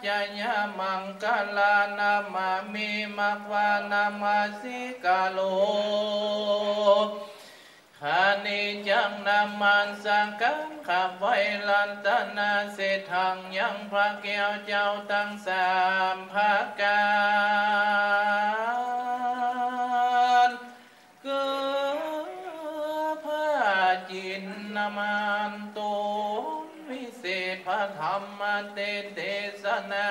จยามังกลานามามิมักวานามาสิกาโลหานิจังนามันสังกังขับไว้ลันตนาเสถังยังพระแก้วเจ้าตั้งสามภาการเกือพระจินนามันตุวิเศษพระธรรมเทศนา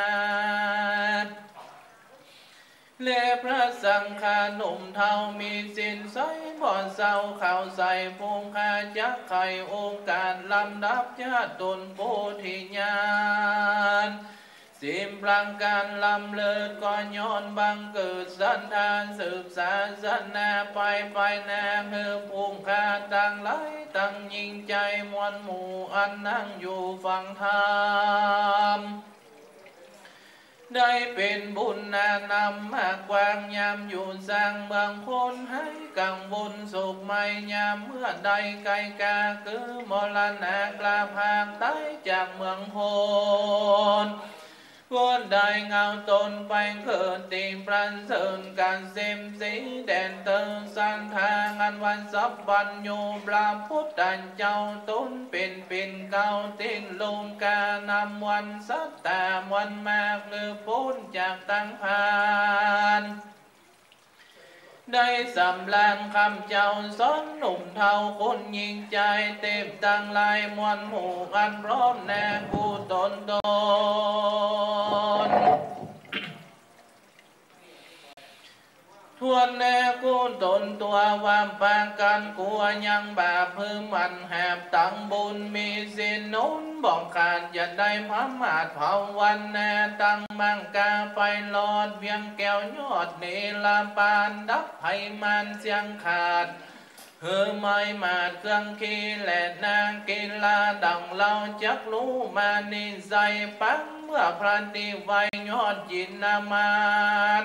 และพระสังฆาหนุ่มเทามีสินใสบ่อนเศร้าข่าวใส่ภูมิคาจักไข่องค์การลำดับญาติตนโพธิญาณสิมพลังการลำเลิศก็ย้อนบังเกิดสันทานสืบศาสนาไปนาเฮือภูมิคาตั้งไหลตั้งยิ่งใจมวลหมู่อันนั่งอยู่ฟังธรรมได้เป็นบุญนานำมากกว้างยามอยู่สร้างเมืองคนให้กังวลสุขไม่ยามเมื่อใดไกลกาคือมรณะกลาพางใต้จากเมืองโพนวนได้เงาตนไปเกิดตีปรันเสริญการเซมสีแดนเติงสันทางอันวันสับบัญญูปราพุทธันเจ้าตนเป็นเก่าตินลงกานำวันสัตตามวันมากหรือพ้นจากตั้งพานได้สำลานคำเจ้าสอนหนุ่มเทาคนยิงใจเต็มตั้งลายมวลหมู่กันพร้อมแน่กูตนทวนแน่กูตนตัววามปางกันกลัวยังบาปพือมันแหบตั้งบุญมีสินนุนบอกขาดอย่าได้พระมาทเผาวันแน่ตั้งมังกาไปหลอดเวียงแก้วยอดเนลาปานดับไพมันเสียงขาดเฮือไม่มาเครื่องขีและนางกีฬาดังเราจักรู้มานิสัยปังเมื่อพระติไวยอดจินนามัน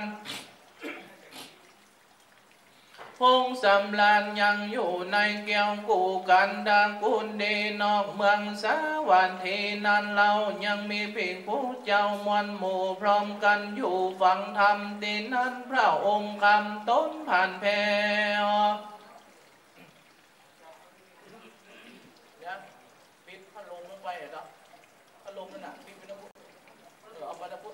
พงสำลานยังอยู่ในแก้วกูกันดากุลดีนอกเมืองสาวันทีนั้นเรายังมีเพียงผู้เจ้ามวลหมู่พร้อมกันอยู่ฟังธรรมตีนั้นพระองค์คำต้นผ่านแผ่วปิดพัดลมลงไปเหรอพัดลมนั่นน่ะปิดไปนะพุทธเอาไปนะพุทธ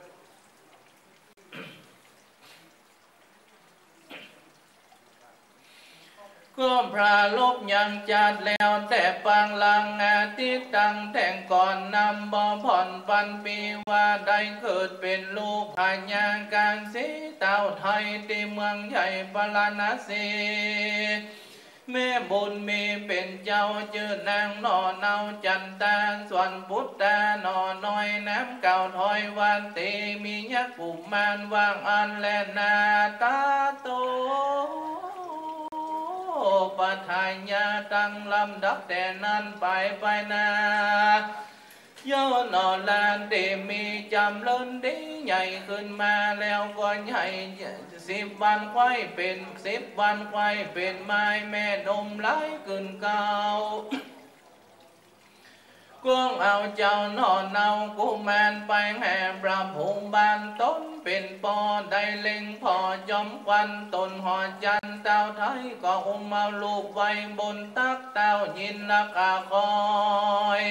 ก็พระลบยังจัดแล้วแต่ปังลังอาทิตย์ตั้งแต่งก่อนนำบ่ผ่อนปันปีว่าได้เกิดเป็นลูกพญาการสีเต้าไทยที่เมืองใหญ่ปลาณสีแม่บุญมีเป็นเจ้าชื่อนางนอเนาจันตาส่วนพุทธานอน้อยน้ำเก่าถอยวันตีมียักษ์ปุ่มมานวางอันและนาตาโตปัทายาตั้งลำดับแต่นั้นไปนาโยนอลานเดมีจำเลินดีใหญ่ขึ้นมาแล้วก็ใหญ่10 วันควายเป็น10 วันควายเป็นไม้แม่นมไหลขึ้นเก่ากวงเอาเจ้านอนเนากุมารไปแห่พระภูมิบานต้นเป็นปอได้เล็งพอจอมควันตนหอจันเต้าไทยก็อุ้มเอาลูกไว้บนตักเต้ายินนักอาคอย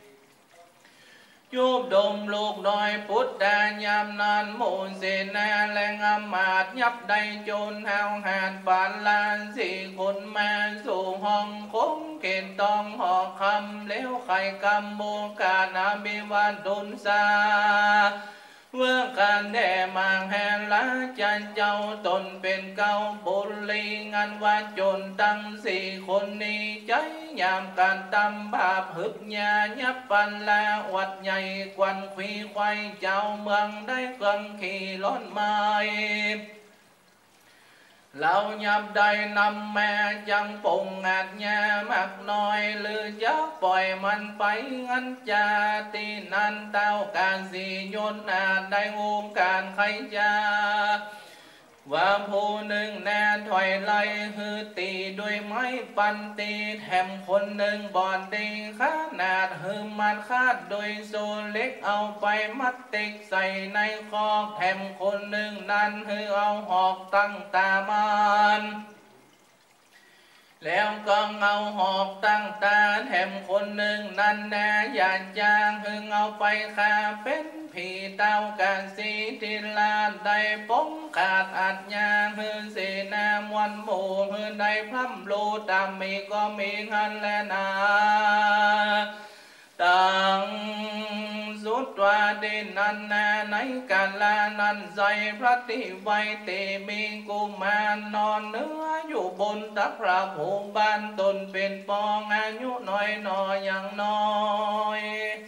ยุบดมลูกน้อยพุทธายามนานมูลเสนาแรงอมาตยับได้โจรหาวหาดปานลานสี่คนมาสู่ห้องคงเกณฑ์ต้องหอคำเลี้ยวไข่กำโมกานาบิวันดุนซาเมื่อการแด่มางแห่ละจันเจ้าตนเป็นเก่าบุรีงานว่าจนตั้ง4 คนนี้ใจยามการตำบาปหึกญายับปันลาวัดใหญ่ควันขวีควายเจ้าเมืองได้เครื่องขี่ล้นไม้เรายับได้นำแม่จังปงอาจญามากน้อยหรือจะปล่อยมันไปงันจาตีนันเต้าการสียนอาจได้วงการไขจาว่าผู้หนึ่งแน่ถอยไล่ฮือตีด้วยไม้ปันตีแถมคนหนึ่งบอนตีขนาดฮือมันคาดโดยโซเล็กเอาไปมัดติกใส่ในคอกแถมคนหนึ่งนั้นฮือเอาหอกตั้งตามันแล้วก็เอาหอกตั้งตาแถมคนหนึ่งนั่นแน่อยากจางหึงเอาไปฆ่าเป็นผีเต้ากันสีทิลาได้ป้องขาดอัดยาหือเสนามวันหมู่หือได้พร่ำโลตามมีก็มีหันและนาตังสุดว่าดินนันนาในกาลานันใจพระติไวเตมีกุมารนอนเนื้ออยู่บนตักพระภูมิบ้านตนเป็นปองอายุน้อยนออย่างน้อย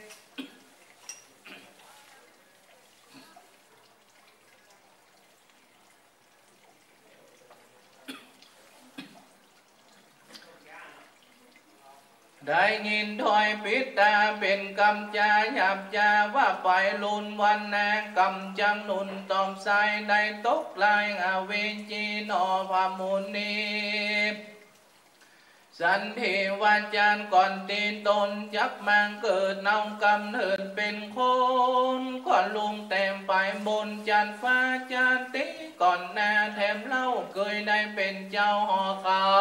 ได้ยินถอยปิดตาเป็นกำจาหยาบจาว่าไปลุนวันแนกำจังนุนตอมใสได้ตกลายอาเวจีนอพามุนีสันเทวาจารก่อนตีนตนยักมังเกิดเน่ากำเนิดเป็นคนก่อนลุงเต็มไปบนจันฟ้าจานตีก่อนหน้าแถมเล่าเคยได้เป็นเจ้าหอคำ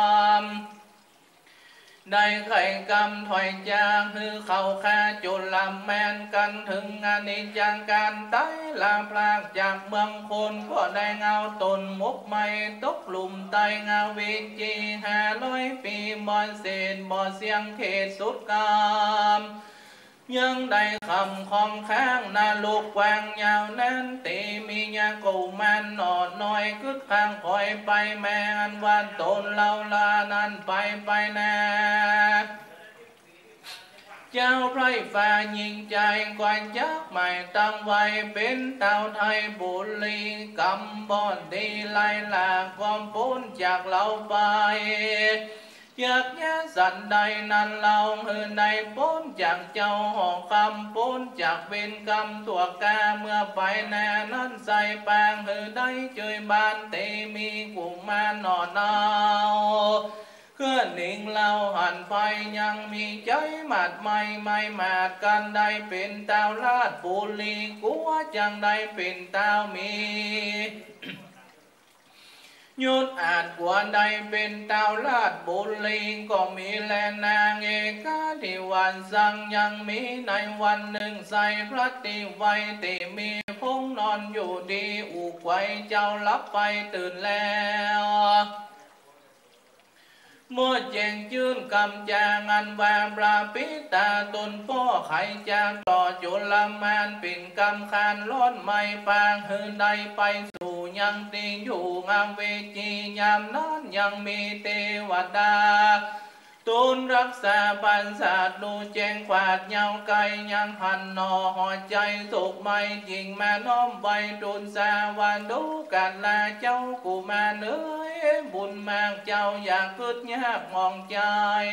ได้ไข่กำถอยจางฮือเข้าคาจุลลำแมนกันถึงอนิจจังการตายลาพลากจากเมืองคนก็ได้เงาตนมุกไม่ตกหลุมไตเงาวิจี500 ปีบอนเศษบ่อเสียงเขตสุดกามยังได้คำของข้างนาลูกวางยาวนั้นตีมียากูมันนอดน้อยกึดข้างคอยไปแมนวันตนเล่าลานั้นไปนาเจ้าไพร่ฟ้ายิงใจกวนยักษ์ใหม่ตั้งไว้เป็นเต่าไทยบุรีกำบอนดีไล่ลากความพ้นจากเราไปอยากแย่สันใดนั้นเราหือในพ้นจากเจ้าหอกคำพ้นจากเวรกรรมตัวกาเมื่อไปแน่นั้นใส่ปางหือได้เจยบานเตมีกุมารนอนเอาเคลื่อนนิ่งเล่าหันไปยังมีใจหมัดไม่หมาดกันได้เป็นเต้าลาดบุรีกัวจังได้เป็นเต้ามียุดอาจกว่าใดเป็นเต้าลาดบุรีก็มีแลนางเอกาที่วันสั่งยังมีในวันหนึ่งใส่พระติไวติมีพงนอนอยู่ดีอุกไว้เจ้าลับไปตื่นแล้วเมื่อแจงจื่นกำจางอันวาปราปิตาตนพ่อไขจางต่อจุลมานปิ่นกำคานล้อนไม่ปางหืนใดไปสู่ยังตีอยู่งามเวจียามนั้นยังมีเทวดาตูนรักษาปันศาสดูแจงขวาดเงาไกยังหันนอหัวใจสุขไม่จริงมาน้อมไว้ดุลสาวันดูกันลาเจ้ากูมาเนื้อบุญมากเจ้าอยากคืดยากมองใจ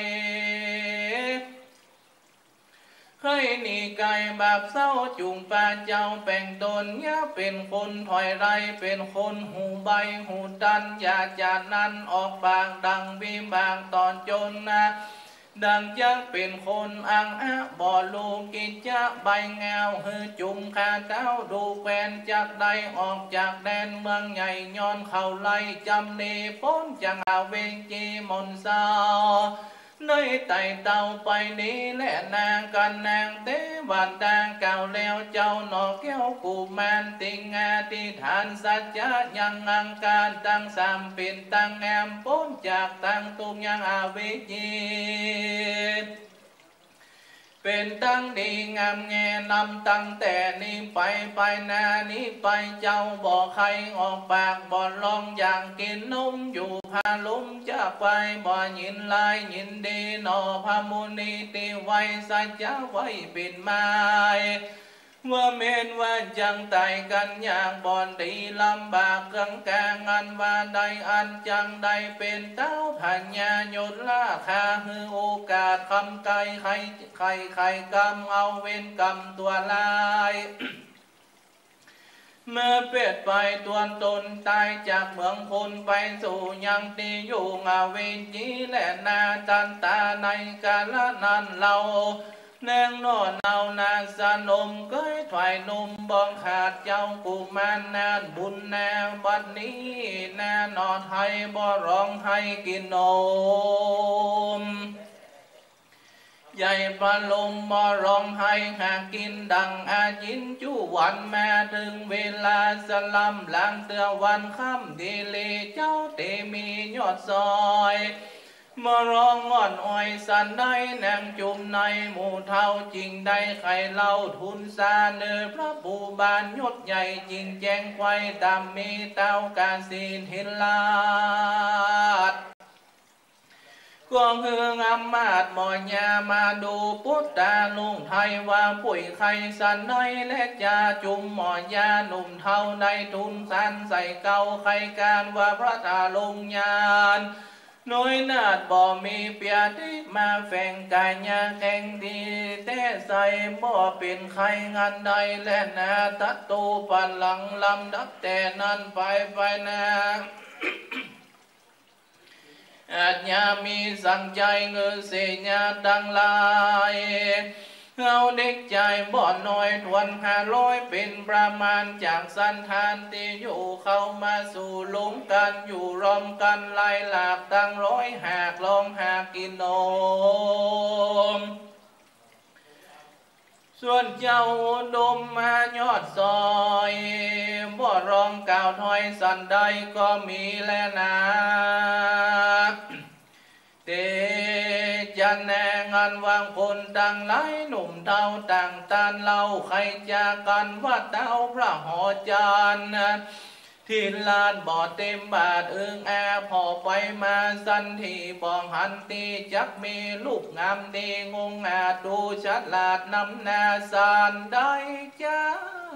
เคยหนีไก่บาปเศร้าจุงปาเจ้าแป่งตนยะเป็นคนถอยไรเป็นคนหูใบหูตันอยากจากนั้นออกบางดังบีบางตอนจนนะดังจักเป็นคนอังอะบ่อลูกิจจะใบเงาหือจุ่มขาเท้าดูแฟนจากใดออกจากแดนเมืองใหญ่ย้อนเข้าไล่จำเนพ้นจังอาเวงจีมนสาวในไต่เต่าไปนี้และนางกันนางเตวันดางเก่าแล้วเจ้าหนอแก้วกูมานติงาที่ฐานสัจจะยังอังการตั้งสามเป็นตั้งแอมพ้นจากตั้งตุงยังอาวิจีเป็นตั้งดีงามแงนำตั้งแต่นี้ไปนานี้ไปเจ้าบ่ใครออกปากบ่ลองอย่างกินนมอยู่พาลุมจะไปบ่ยินลายยินดีนอพามุนีติไว้สัจจะไว้ปิดไม้ว่าเมนว่าจังไตกันอย่างบ่อนดีลำบากกังกางอันว่าใดอันจังใดเป็นเต้าผัญญาหยุดราคาฮือโอกาสคำไกลใครกรรมเอาเว้นกรรมตัวลายเมื่อเป็ดไปตัวตนตายจากเมืองคนไปสู่ยังตีอยู่อาเวจีและนาตันตาในกาลนั้นเราแนงนอนเอานาสนมก้อยถวายนมบองขาดเจ้ากุมารนานบุญแนวบัดนี้แน่นอนให้บ่ร้องให้กินนมใหญ่ปลาลมบ่ร้องให้หากินดังอาจินจูวันแม่ถึงเวลาสลัมหลังเตือวันค่ำดีลีเจ้าเตมียอดซอยมาร้องงอนอ้อยสันได้แนงจุ่มในหมู่เท่าจริงได้ไข่เล่าทุนซาเนื้อพระบูบานยศใหญ่จริงแจ้งไว้ตามมีเต้ากาศีนหินลาดกองเฮืองอำมาตหมอยามาดูพุทธาลุงไทยว่าปุ๋ยไข่สันน้อยและจาจุ่มหมอยาหนุ่มเท่าในทุนสันใส่เก่าไข่การว่าพระตาลงยานน้อยนาดบ่มีเปียที่มาแฝงกายยาแข่งดีแต่ใส่บ่เป็นไข่งานใดและนาตัดตูปันหลังลำดับแต่นั้นไปนาอาจยามีสั่งใจเงือเสียดังลายเอาเด็กใจบ่อนน้อยทวน500เป็นประมาณจากสันทานที่อยู่เข้ามาสู่หลุมกันอยู่รอมกันไล่หลากตั้ง100หากลองหากกินนมส่วนเจ้าดมมายอดซอยบ่ร้องกล่าวถอยสันใดก็มีแลนาเตจันแนงานวางคนต่างหลายหนุ่มเท่าต่างตานเล่าใครจากกันว่าเต้าพระหอจานที่ลานบ่อเต็มบาทแอพอไปมาสันที่บองหันตีจักมีลูกงามดีงงอาจดูชัดลาดนำนาสานได้จ้า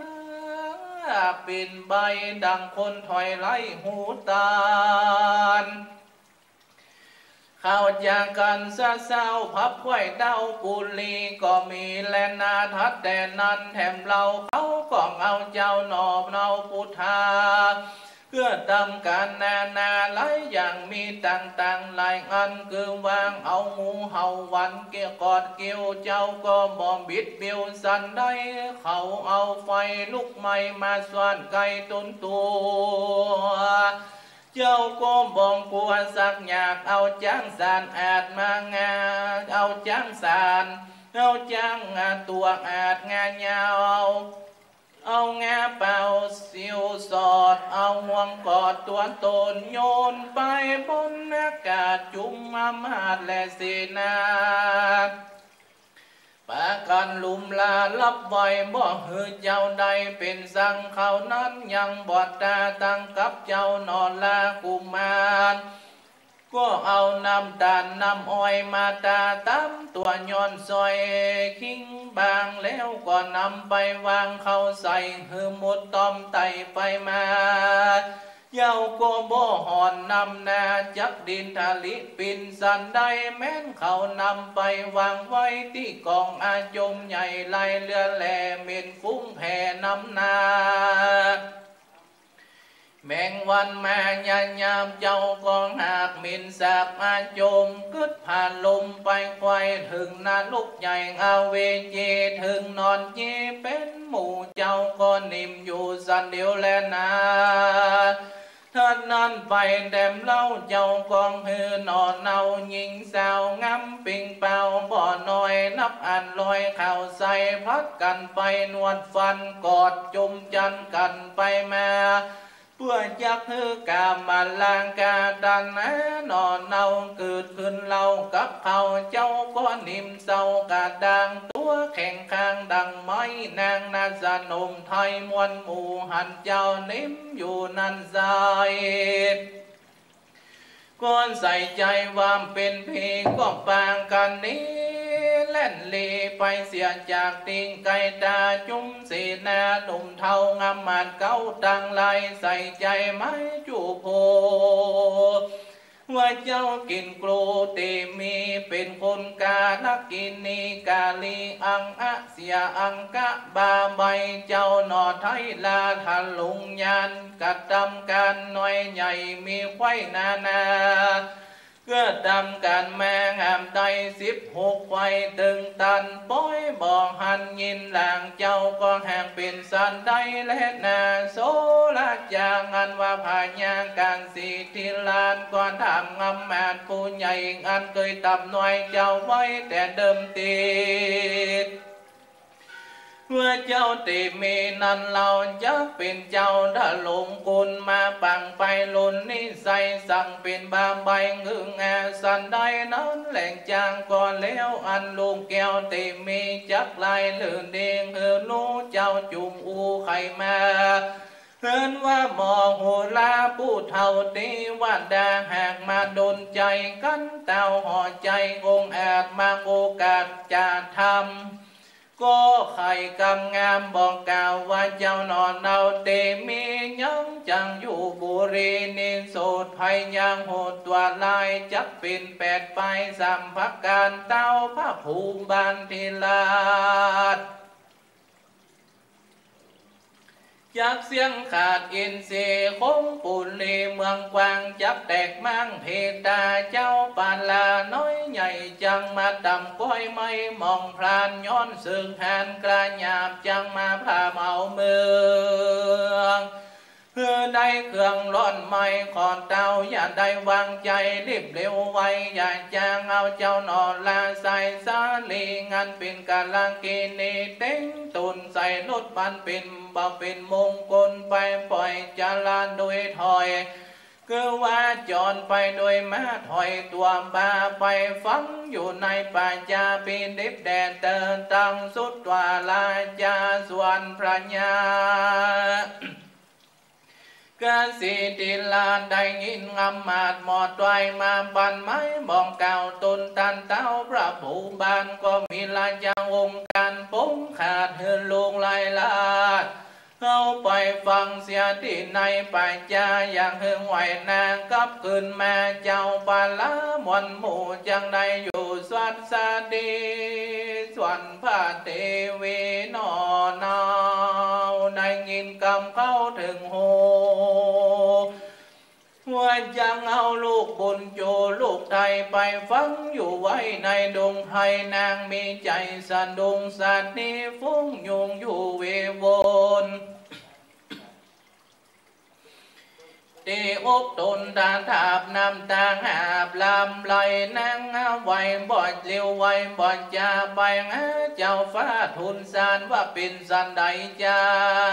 เป็นใบดังคนถอยไล่หูตาลเข้าจากกันซะเศร้าพับไว้เด้ากุลีก็มีแลนาทัดแต่นั้นแถมเราเขาก็เอาเจ้าหนอบเอาพุทธาเพื่อทำการนาหลายอย่างมีต่างหลายอันคือวางเอางูเห่าวันเกี่ยวกอดเกี่ยวเจ้าก็บ่บิดเบี้ยวสันได้เขาเอาไฟลุกไหม้มาสวนไก่ต้นตัวเจ้าก็บ่งกลัวสักอยากเอาจ้างสารอาจมางาเอาจ้างสารเอาจ้างตัวอาจงายาวเอางาเป่าสิวสอดเอาห่วงกอดตัวตนโยนไปบนอากาศจุ่มมามาดและสีนาปากันลุมลาลับไว้บ่หือเจ้าใดเป็นสังเขานั้นยังบอดตาตั้งกับเจ้านอนลากุมารก็เอาน้ำตาลน้ำอ้อยมาตาตั้มตัวย้อนซอยคิงบางแล้วก็นำไปวางเข้าใส่หือหมดตอมไตไปมาเย้าก็บ่หอนนำนาจักดินทะลิปินสันได้แม้นเขานำไปวางไว้ที่กองอาจมใหญ่ไล่เรือแหล่เม็นฟุ้งแผ่นำนาแมงวันมายายามเจ้ากองหากมินสาบอาจมกึดผ่านลมไปควายถึงนาลุกใหญ่อาเวจีถึงนอนจีเป็นหมู่เจ้าก็นิ่มอยู่สันเดียวแลนาท่านนั้นไปแดมเล่าเจ้ากองหือนอนเนายิงสาวงำปิงเป่าบ่อน้อยนับอันลอยข่าวใส่พัดกันไปนวดฟันกอดจุมจันกันไปมาเพื่อจักฮือกามาลางกาดันนอนเนาเกิดขึ้นเล่ากับเขาเจ้าก็นิ่มเศร้ากาดังตัวแข่งข้างดังไม้นางนาสนมไทยมวลหมู่หันเจ้านิ่มอยู่นันใจก่อนใส่ใจว่าเป็นเพลงก็ปางกันนี้เล่นลีไปเสียจากติงไก่ตาจุ้มสีนาหนุ่มเทางามมันเก้าตังไลใส่ใจไม้จูโพว่าเจ้ากินกลูเตมีเป็นคนกาลกินีกาลีอังอะเสียอังกะบาใบเจ้าหนอไทยลาทะลุงยานกัดดำการน้อยใหญ่มีไข่นานาเกื้อดำการแมงหามไต16ไข่ตึงตันป้อยบ่อหันยินหลางเจ้าก็แห่งเป็นสันได้และนาโซละจางอันว่าพญาการสีทิลานก่อนทำงำแมนผู้ใหญ่อันเคยตับหน่อยเจ้าไว้แต่เดิมตีเมื่อเจ้าติมีนันเราจะเป็นเจ้าถ้าลงกุลมาปังไปลุนนิสัยสั่งเป็นบาใบงึงแอสันได้นั้นแหล่งจางก่อนแล้วอันลุงแก้วติมีจักลายลื่นเด้งเฮือนู้เจ้าจุงอูไข่มาเฮินว่าหมอหูลาผู้เท่าตีว่าดาหากมาโดนใจกันเต้าห่อใจองแอบมาโอกาสจะทำก็ไข่กำงามบอกกล่าวว่าเจ้านอนเอาเตมียังจังอยู่บุรีนินโสดภัยยังโหดตัวลายจักเป็น8ไปสัมภักการเต้าพระภูมิบานทิลาดจากเสียงขาดอินทรีย์คงปุลีเมืองกวางจับแตกมั่งเพตาเจ้าปานลาน้อยใหญ่จังมาดำก้อยไม่มองพรานย้อนสึงแทนกระหยาบจังมาพาเมาเมืองเพื่อได้เครื่องร้อนไม่ขอนเต้าอย่าได้วางใจรีบเร็วไวอย่าจางเอาเจ้านอนลาใส่สาลีงานเป็นกาลังกินีเต็งตุนใส่รถบันเป็นบ่เป็นมงคลไปปล่อยจาลานโดยถอยก็ว่าจอนไปโดยมาถอยตัวบาไปฟังอยู่ในป่าจาปีดิบแดนเตินตังสุดตัวลาจาส่วนพระญากาสีติลาได้ยินงำมาดหมอดไว้มาบันไม้บองเก่าตุนตันเต้าพระผูบานก็มีลาจางองค์การปุ้งขาดเฮือนลงลายลาดเข้าไปฟังเสียที่ในป่าจาอย่างเฮืองไหวนางกับขึ้นมาเจ้าปาละมวนหมู่จังได้อยู่สวัสดีส่วนพระเทวีนอนาวได้ยินคำเข้าถึงหูว่าจังเอาลูกบุญโจลูกไทยไปฟังอยู่ไว้ในดงไทยนางมีใจสันดงสัตนี้ฟุ้งยุงอยู่เววนตีอกตนทานถาบนำตาหาบลำไหลนางไว้บ่อยเลี้ยวไว้บ่อยจะไปเจ้าฟ้าทุนสารว่าเป็นสันใดจ้า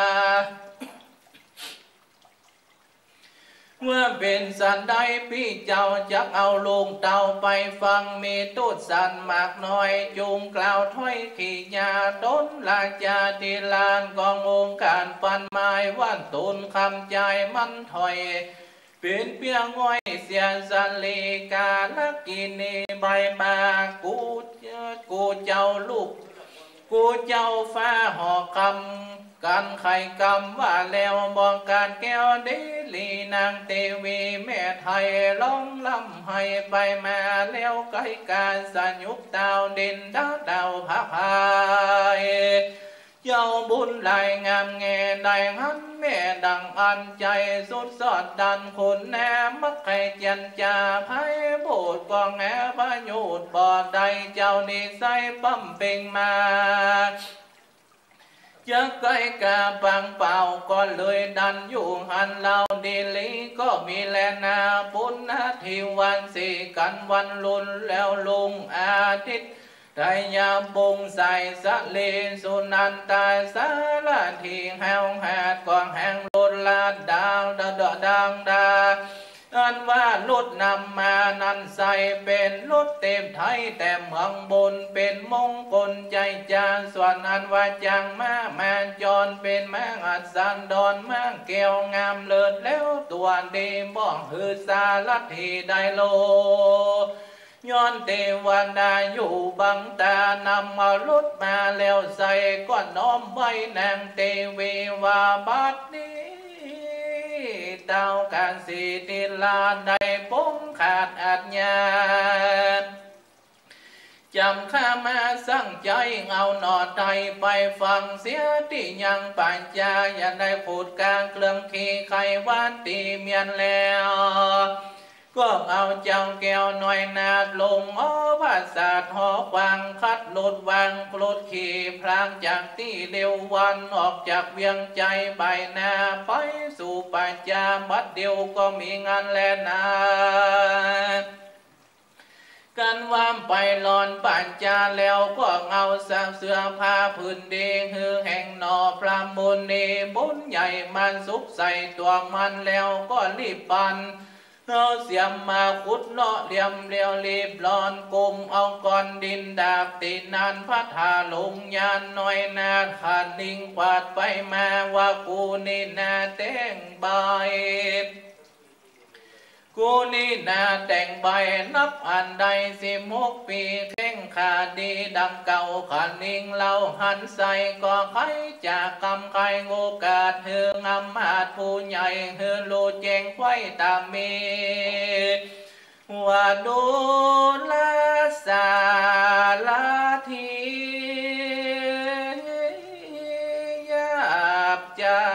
เมื่อเป็นสันได้พี่เจ้าจักเอาลงเตาไปฟังมีตูดสันมากน้อยจุงกล่าวถ้อยขี่ยาต้นลาจาดีลานกององค์การปันไม้ว่านตุนคำใจมันถอยเป็นเปียง่อยเสียสันลีกาลกินีใบมากูเจ้าลูกกูเจ้าฟ้าหอกคำกันไข่กำว่าแล้วมองการแก้วดิลีนางเทวีแม่ไทยร้องลำให้ไปมาแล้วไก่การสยุกดาวดินดาวพักพายเจ้าบุญลายงามแง่ได้หันแม่ดังอันใจสุดสอดดันคนแนมักไข่จันจ่าไพ่โบดกองแงพระโยดบ่อใดเจ้านิสัยปั๊มเป่งมาจะใกล้กาบังเป่าก็เลยดันอยู่หันเราดีลีก็มีแลนาปุณนาทีวันสี่กันวันลุนแล้วลงอาทิตย์ไทยาบุงใส่สะเลสุนันตาสารทีแหวแหดกองแห่งลุนลาดดาวดังดาอันว่าลุดนำมานั้นใส่เป็นลุดเต็มไทยแต่เมืองบนเป็นมงคลใจจานส่วนอันว่าจังมาแมนจรเป็นแมงอัดสันดอนแมงแก้วงามเลิศแล้วตัวดีบ้องหือสาลัทธิได้โลย้อนเทวันดาอยู่บังตานำมาลุดมาแล้วใส่ก้อนน้อมไว้นางเทวีว่าบัดนี้เต้าการสีติลาได้พป้งขาดอาจญาจำข้ามาสั่งใจเอาหนอไทยไปฟังเสียที่ยังปัญญาอย่าได้พูดกลางเครื่องขีไขวานตีเมียนแล้วก็เอาเจ้าแก้วหน่อยนาดลงอ้อภาษาหอควังคัดลดวางปลดขี่พลางจากที่เร็ววันออกจากเวียงใจใบหน้าไปสู่ปัญญาบัดเดียวก็มีงานแลนากันวามไปหลอนปัญจาแล้วก็เงาสามเสื้อผ้าพื้นดีหือแห่งนอพระมุนีบุญใหญ่มันสุกใส่ตัวมันแล้วก็รีบปันเราเสียมมาขุดเลาะเหลี่ยมเลี้ยวรีบหลอนกลมเอาก้อนดินดาบตีนานพัดหาลงยานน้อยนาขาดนิ่งกวาดไปมาว่ากูนี่นาแต่งใบกูนี่นาแต่งใบนับอันใด16 ปีเข่งขาดีดังเก่าขานิ่งเล่าหันใส่ก็ใครจากกำใครโอกาสเฮืองำอาจผู้ใหญ่เฮือโลแจงไว้ตามมีว่าดูแลสาลาทียาบจา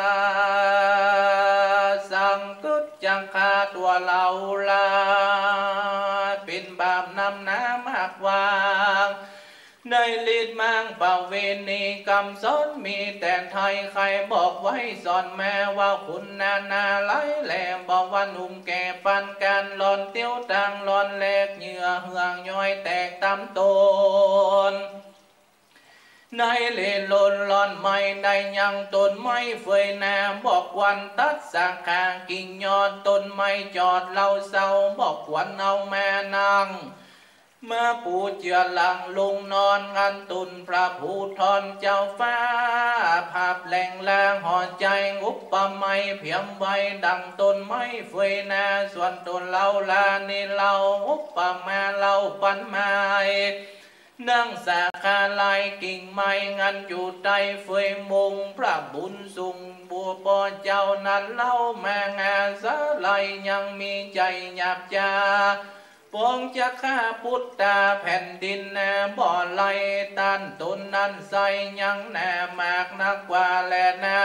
จังคาตัวเราลาเป็นบาปนำน้ำหักวางได้ลิดมังเป่าเวณีกำสอนมีแต่ไทยใครบอกไว้สอนแม่ว่าคุณนาไหลแหลมบอกว่าหนุ่มแก่ปันการหลอนเตี้ยวตังหลอนแหลกเหงื่อเหืองย้อยแตกตำตนในเล่ลนหลอนไม่ได้ยังต้นไม้เฟยนาบอกวันตัดสาขากิ่งยอดต้นไม้จอดเล่าเศร้าบอกวันเอาแม่นางเมื่อปูเจือหลังลงนอนงานตุนพระภูทรเจ้าฟ้าภาพแหล่งแรงห่อใจงุบปะไม้เพียมไว้ดังต้นไม้เฟยนาส่วนต้นเล่าลานี่เล่างุบปะมาเล่าปันไม้นั่งสาขาลายกิ่งไม้งันอยู่ใต้เฟยมุงพระบุญสุงบัวปอเจ้านั้นเล่ามางาสะไลยังมีใจหยาบจาปองจะฆ่าพุทธาแผ่นดินนาบ่อไหลตันตนนั้นใส่ยังแน่มากนักกว่าแลนา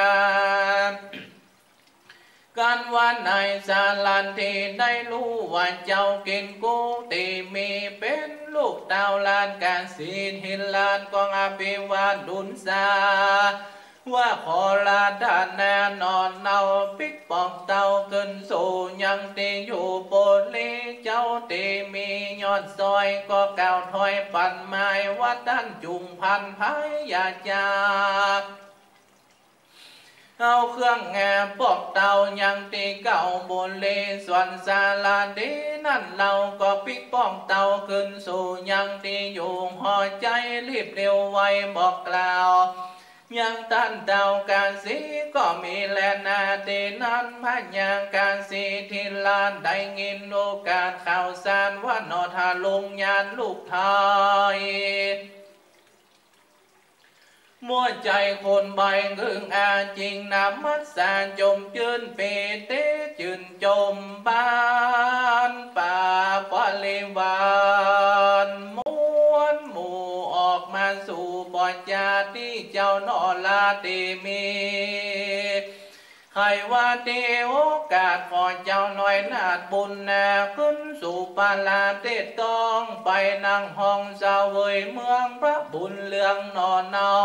การวันในสาลันที่ได้รู้ว่าเจ้ากินกูตีมีเป็นลูกเต่าลานการศีลหินลานกองอภิวาดุนสาว่าขอลาดานแน่นอนเนาปิกปองเต่าขึ้นสู่ยังตีอยู่โปลีเจ้าตีมียอดซอยก็ก่าวถอยปั่นไม้วัดด้านจุงพันพายยาจากเอาเครื่องแง่ปอกเตายังตีเก่าบนเลส่วนซาลาดีนั่นเราก็ปิกป้องเตาขึ้นสู่ยังตีอยู่ห่อใจรีบเร็วไวบอกกล่าวยังตันเตาการสีก็มีแลนาตีนั้นพะยังการสีที่ลานได้ยินโอกาสข่าวสารว่านอทาลงยานลูกไทยมัวใจคนใบเงึงอาจริงน้ำมัดสารจมจืนเปเตจืนจมบ้านป่าปลิวานม้วนหมู่ออกมาสู่บ่อจาที่เจ้านอลาตีมีใครว่าที่โอกาสขอเจ้าหน่อยนาดบุญนาขึ้นสู่ปาลาเตต้องไปนั่งห้องเสวยเมืองพระบุญเลืองนอนเนา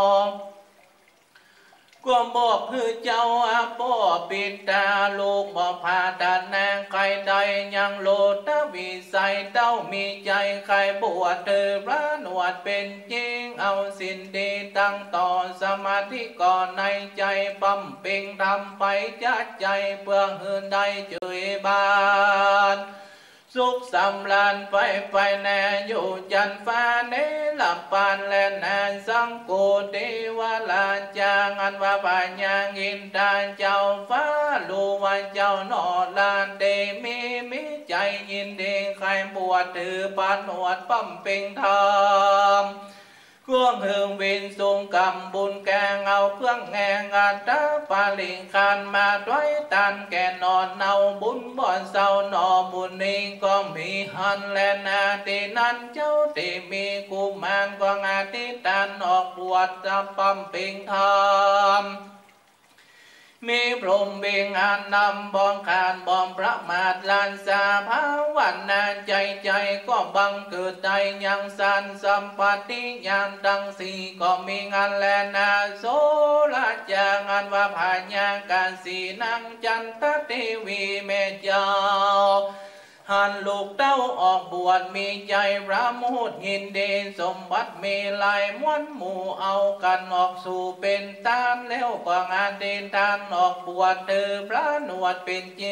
ก็บอกคือเจ้าอาป้อปิดตาลูกบอกพาตานางใครใดยังโลดวิสัยเต้ามีใจใครบวชเธอพระหนวดเป็นจริงเอาสินดีตั้งต่อสมาธิก่อนในใจปั๊มเป่งทำไปจัดใจเพื่อหืนได้เจยบานสุขสำราญไปแน่อยู่จันฟ้าเนหลับปานแลนแนสังโกติวาลาจางอันว่าปัญญาอินทานเจ้าฟ้าลูว่าเจ้านอลานเตมีใจยินดีใครบวชถือปานหนวดปั๊มเป่งธรรมเครื่องเฮืองวินทรงกำบุญแกงเอาเครื่องแงงานตาปาลิงคานมาด้วยตันแกนอนเนาบุญบ่อนเศร้าหนอบุญนี้ก็มีหันแลนาตีนั้นเจ้าตีมีกุมารก็งาติตันออกบวชจะปั๊มปิงธรรมมีพรหมเบ่งอ่านนำบองขานบอมพระมาตลานสาภาวันนาใจใจก็บังเกิดใจยังสันสัมปติญาณดังสี่ก็มีงานแลนาโสราจางานว่าพญาการสีนังจันตเทวีแม่เจ้าหันลูกเต้าออกบวชมีใจพระมุดยินดีสมบัติมีลายม้วนหมู่เอากันออกสู่เป็นตานแล้วกว่างานเดินทานออกบวชเตือพระหนวดเป็นเจ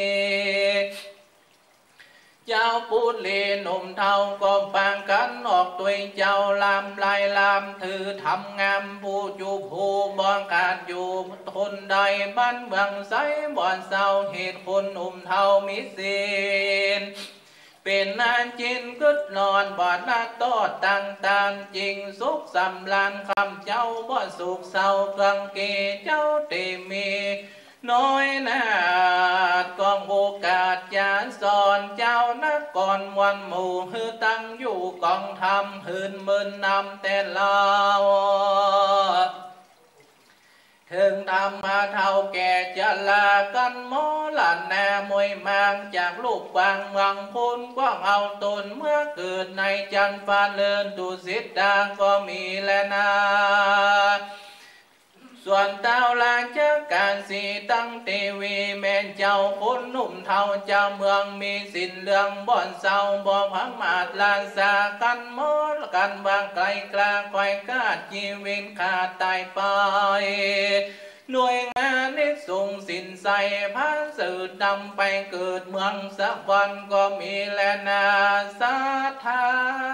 เจ้าพูดเลหนุ่มเทาก็ฟังกันออกตัวเจ้าลำลายลำถือทำงามผู้จูผู้บองการอยู่ทนใดบ้านเมืองใสบ่อนเศร้าเหตุคนหนุ่มเทามิสินเป็นนานจินกึดนอนบ่อนนาตอดต่างต่างจริงสุขสำลานคำเจ้าบ่สุขเศร้ากลางเกเจ้าเตมีน้อยนาดกองโอกาสจะสอนเจ้านักก่อนวันหมู่ฮือตั้งอยู่กองทำหืนมื่นนำแต่ลาวถึงทำมาเท่าแก่จะลากันหมอหลานแน่มวยมางจากลูกบางเมืองพุนกว้างเอาตนเมื่อเกิดในจันทร์ฟ้าเลินดุสิตดาก็มีแลนาส่วนเต้าลาเจ้าการสีตั้งเทวีแม่เจ้าคนหนุ่มเท่าเจ้าเมืองมีสินเรื่องบ่อนเศร้าบ่พังมาดลานสากันมอลกันบางไกลกลาคอยกาดชีวิตขาดตายไปหน่วยงานนิส่งสินใส่พระสื่อดำไปเกิดเมืองสักวันก็มีแลนาสาธา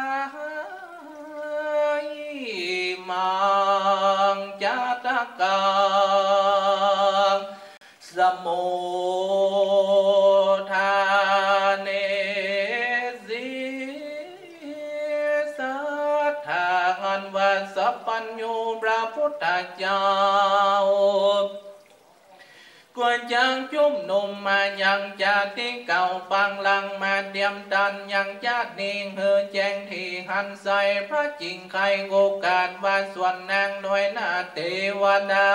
มังจัตกังสมุทาเนสิสัทธางันวัสสัพพัญญูพระพุทธเจ้ากวนจังจุ่มนุ่มมายังจาติเก่าปังลังมาเดียมดันยังจาตินิ่งเฮือแจงที่หันใส่พระจิงไข่โอกาสว่าส่วนนางน้อยนาเทวดา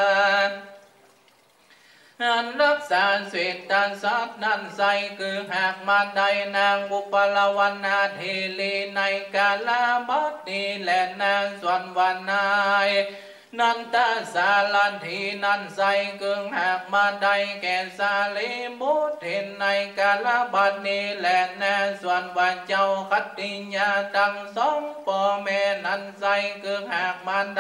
อันรักษาเศรษฐสัตว์นั้นใส่คือหากมาใดนางบุปลาวันนาเทลีในกาลบัดนี้และนางส่วนวันนายนันตาสาลันทีนันใสเกืองหากมาใดแก่สาลีมุตเห็นในกาลบัดนี้แลแน่ส่วนวันเจ้าคัตติญาตั้งสองพ่อแม่นันใสเกืองหากมาใด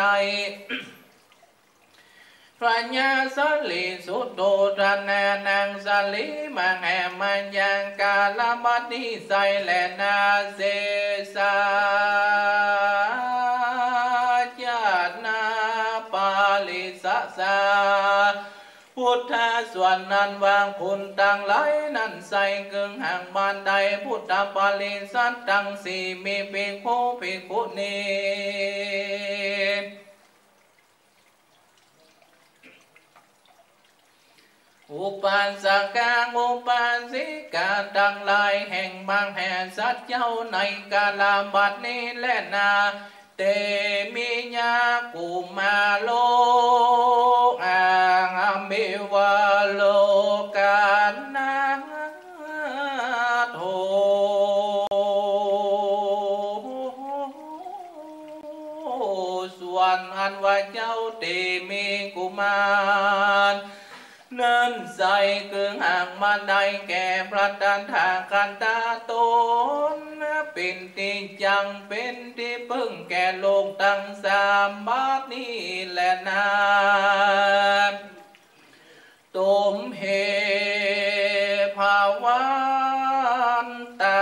พระญาสลีสุดโดรนานางสลีมาแห่มายังกาลบัดนี้ใสแลนาเสสาสาพุทธะส่วนนั้นวางพุนตังไหลนั้นใส่เกืองห่างบานใดพุทธปาลิสัตตังสีมีภิกขุภิกขุณีอุปัสสกาอุปัสสิกาทั้งหลายแห่งบางแห่งสัตว์เจ้าในกาลบัดนี้และนาเตมิญากุมาโลอังมิวาโลกานาโทส่วนอันว่าเจ้าเตมิกุมารนั่นใส่เกืองห่างมาได้แก่พระดันทากันตาตนเป็นที่จังเป็นที่พึ่งแก่โลกตั้งสามบาทนี้แหละนาตุมเหภาวันตา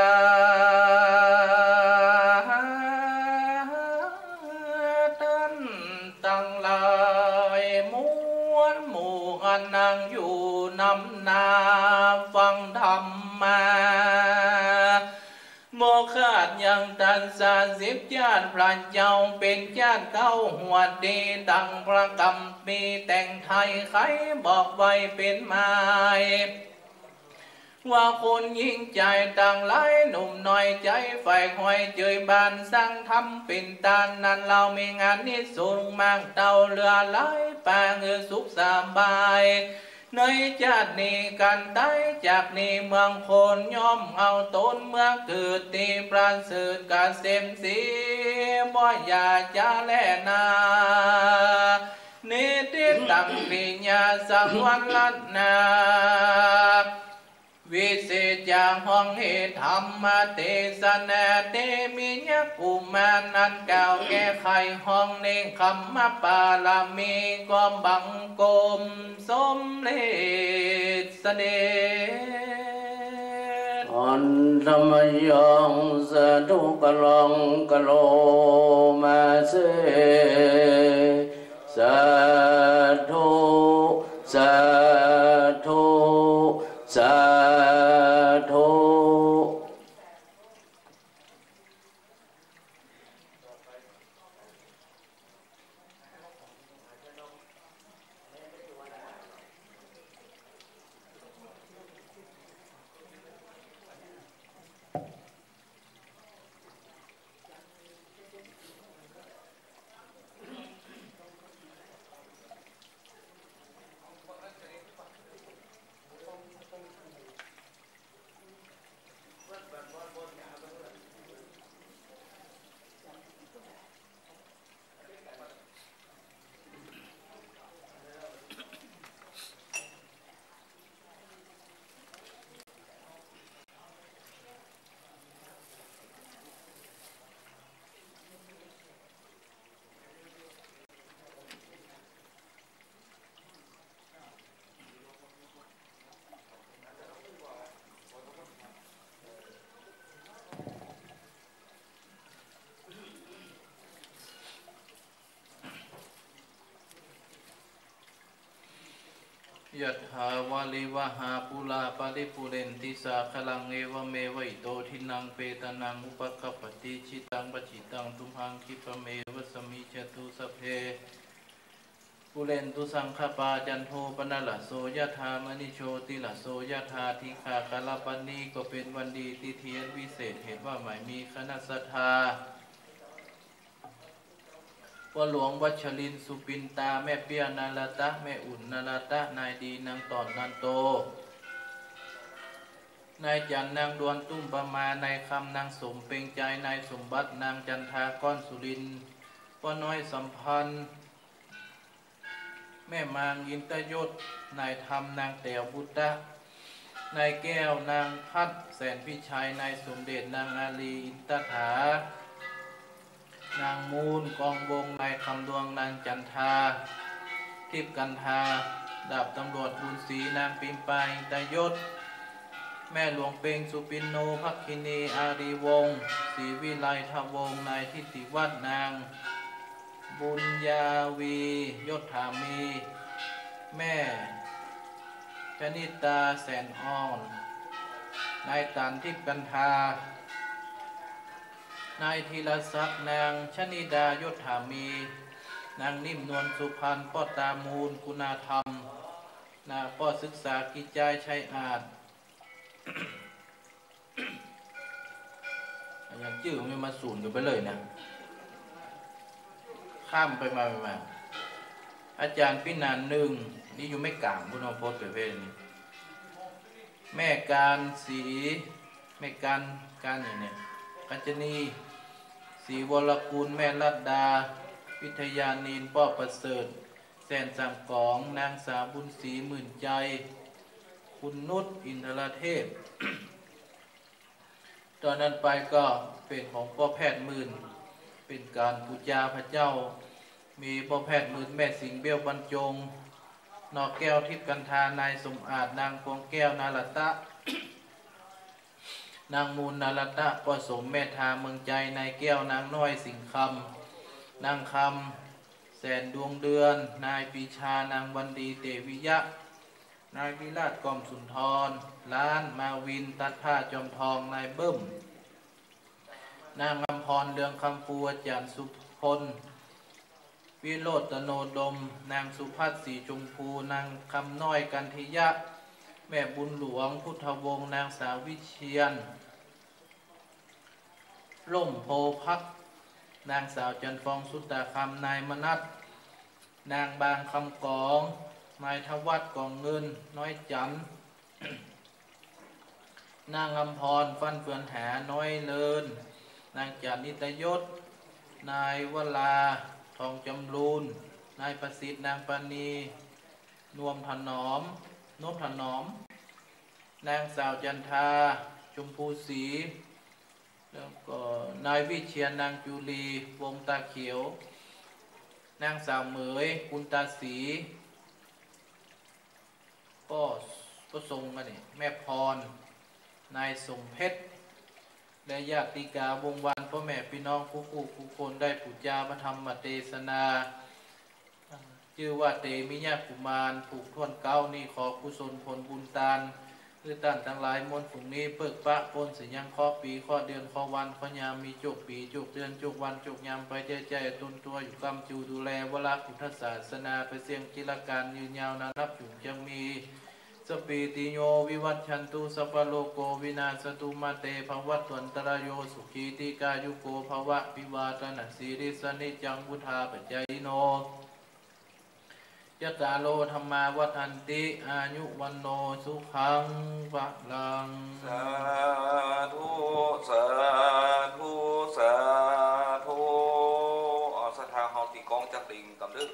ท่านตั้งหลายม้วนหมู่กันนั่งอยู่นำนาฟังธรรมมาโมขาดยังตันสาสิบญาติพระเจ้าเป็นญาติเก้าหัวดีดังพระกำปีแต่งไทยใครบอกไว้เป็นหมายว่าคนยิ่งใจต่างหลายหนุ่มน้อยใจไฟหอยเจยบานสร้างทำเป็นตานั้นเรามีงานนิสูงมากเต่าเรือไหลปางสุขสบายในชาตินี้กันได้จากนี้เมืองโคนย่อมเอาตนเมื่อเกิดตีประเสริฐกาเสมสีบ่อย่าจะแลนานิติตังปิญญาสังวันลัตนาวิเศษจางห้องเหตุธรรมเทศนาเตมิญกุมานันเก่าแก้ไขห้องในคำมาปาลามีก็บังกลมสมเลศเสด็จอันธรรมยังสะทุกลังกโลมาเสสาธุสาธุสาธุยัตถาวาลิวหาปุลาปาริปุเรนติสาคลังเอวเมวะอิโตทินังเปตานังอุปกัปปติชิตังปจิตังตุมหังคิปะเมวะสมิจตุสัพเพปุเรนตุสังคปาจันโทปนะละโสยะธามณิโชติละโสยะธาทิคากาลปันนีก็เป็นวันดีที่เทียนวิเศษเห็นว่าหมายมีคณะศรัทธาว่าหลวงวัชรินสุปินตาแม่เปียนาลตะแม่อุ่นนาลตะนายดีนางตอนนันโตนายจันนางดวนตุ้มประมา นายคำนางสมเป่งใจนายสมบัตินางจันทาก้อนสุรินป้าน้อยสัมพันธ์แม่มางยินตยศนายธรรมนางแต๋วบุตรนายแก้วนางพัดแสนพิชัยนายสมเด็จนางอาลีอินตถานางมูลกองวงนายคำดวงนางจันทาทิพกันทาดาบตำรวจบุญศรีนางปิมปายตยศแม่หลวงเปงสุปินโนภักคินีอารีวงศ์ศรีวิไลทวงศ์นายทิติวัฒนางบุญญาวียศถามีแม่ชนิตาแสนอ่อนนายตันทิพกันทานายธีรศักดิ์นางชนิดายศถามีนางนิ่มนวลสุพรรณพ่อตามูลคุณธรรมนาพ่อศึกษากิจใจชัยอาจ อย่างชื่อไม่มาสูนกันไปเลยนะข้ามไปมาอาจารย์พินานหนึ่งนี่อยู่ไม่กลางพุทธพจน์ประเภทนี้แม่การสีแม่การอย่างเนี้ยกัญจนีศรีวรกุลแม่รัตดาวิทยานีนป้อประเสริฐแสนสามกองนางสาวบุญศรีหมื่นใจคุณนุชอินทรเทพ ตอนนั้นไปก็เป็นของพ่อแพทย์หมื่นเป็นการบูชาพระเจ้ามีพ่อแพทย์หมื่นแม่สิงห์เบี้ยวบรรจงนอกแก้วทิพย์กันทานายสมอาจนางพวงแก้วนาลตะ นางมูลนาลตะผสมแม่ทาเมืองใจนายแก้วนางน้อยสิงคำนางคำแสนดวงเดือนนายปีชานางวันดีเตวิยะนายวิราชกอมสุนทรล้านมาวินตัดผ้าจอมทองนายเบิ้มนางอำพรเรืองคำฟูอาจารย์สุพลวิโรจน์โนดมนางสุภัสสีชมพูนางคำน้อยกันทิยะแม่บุญหลวงพุทธวงศ์นางสาววิเชียนร่มโพพักนางสาวจันฟองสุตตาคำนายมนัสนางบางคำกองนายทวัฒน์กองเงินน้อยจันนางอำพรฟันเฟือนหาน้อยเลินนางจันนิตยศนายวลาทองจำรูนนายประสิทธิ์นางปานีนวมถนอมนพถนอมนางสาวจันทาชมพูศรีแล้วก็นายวิเชียรนางจุลีวงตาเขียวนางสาวเหมยกุลตาศรีก็ทรงมาเนี่ยแม่พรนายสมเพชรและญาติกาวงวานพ่อแม่พี่น้องผู้คนได้ปุจจามาธรรมเทศนาชื่อว่าเตมิยะกุมารผูกท่วนเก้านี่ขอกุศลผลบุญตาลคือต้านทั้งหลายมนต์ฝุ่งนี้เปิกปะปนสิยังข้อปีข้อเดือนข้อวันข้อยามมีจุกปีจุกเดือนจุกวันจุกยามไปใจตุนตัวอยู่กำจูดูแลเวลาพุทธศาสนาไปเสียงกิจการยืนยาวนานับอยู่ยังมีสปีติโยวิวัชชันตุสัพพโลโกวินาศตุมาเตภวัตวันตรโยสุขีติกายุโกภวะปิวาตนาสีริสนิจังพุทธาปัจจายโนยะตาโลธรรมาวัฏันติอายุวันโนสุขังภะลังสาธุสาธุสาธุเอาศรัทธาเฮาตีกองจักดิ่งกำดึก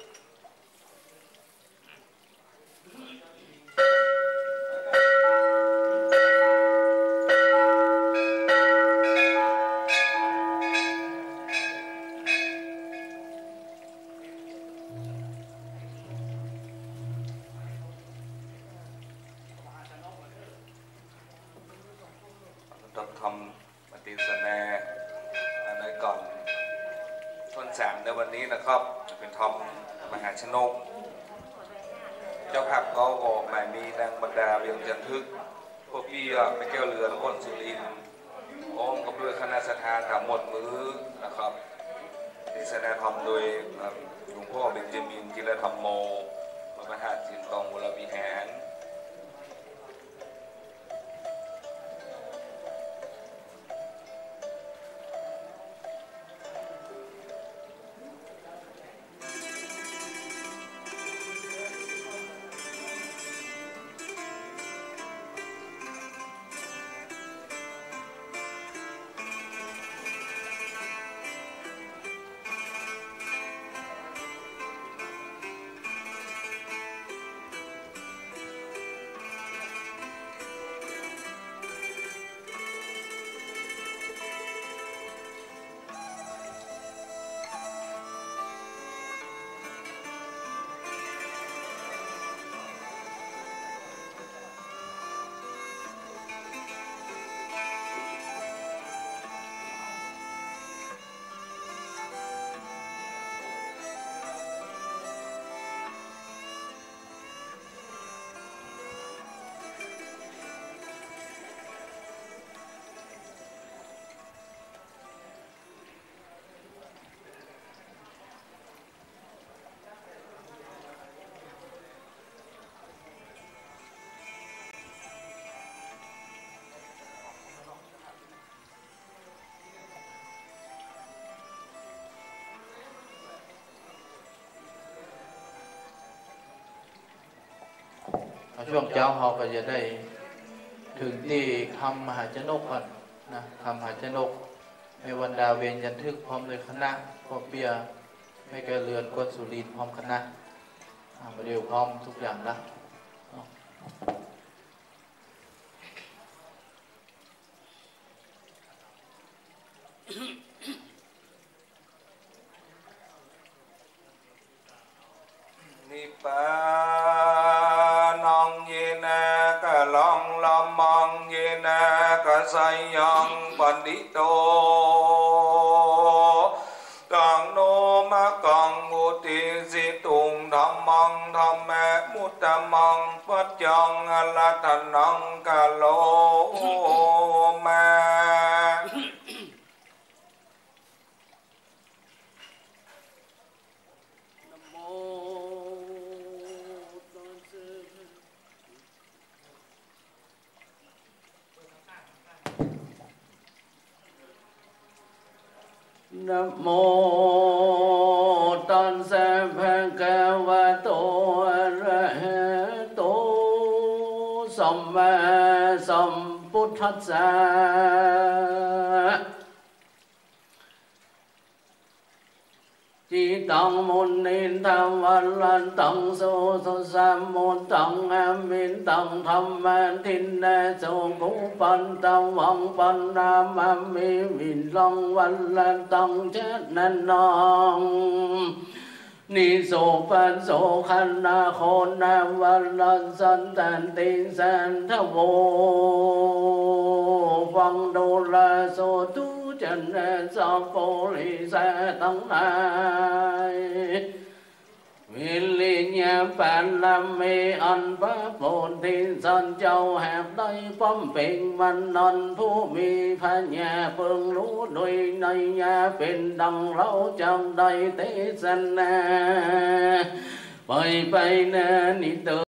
ทำปฏิสแนในก่อนต้นแสงในวันนี้นะครับจะเป็นทอมมหาชนกเจ้าภาพก็ออกหมายมีนางบรรดาเวียงจันทึกพวกพี่ไปแก้วเรือนก้นสุรินทร์อ้อมกับด้วยคณะสถานทั้งหมดมือนะครับปฏิสแนทำโดยหลวงพ่อเบนจามินจิรธรรมโมมหาจินตองวรวิหารช่วงเจ้าเขาก็จะได้ถึงที่ทำมหาชนกก่อนนะทำมหาชนกในวันดาเวนยันทึกพร้อมเลยคณะพ่อเปียไม่แกเรือนกวนสุรินทร์พร้อมคณะประเดี๋ยวพร้อมทุกอย่างละนิปานองเยนะกะลองลำมองเยนะกะไซยังปันดิโตกังโนมะกังมุติสิตุงธรรมังธรรมะมุตตะมังปัจจังอลัตนังกะโลมาโมตัสสะภะคะวะโตอะระหะโตสัมมาสัมพุทธัสสะจิตังมุนินทวัลลันตังโสสุสัมมุตตังอามินตังธรรมันทินนาโสกุปันตังวังปันนามามิวินลังวัลลันตังเจนันนังนิโสปันโสขันนาโคนนาวัลลันสันตันติสันทโวฟังโดลาโสตุจันทร์สัพโพลิสะทั้งหลายวิลิญญาปันลำเมอันพระโพธิสัตว์เจ้าแหบได้ป้อมเพ่งมันนันผู้มีปัญญาเพิ่งรู้โดยในญาเป็นดังเราจำได้เทศนาไปนะนิเต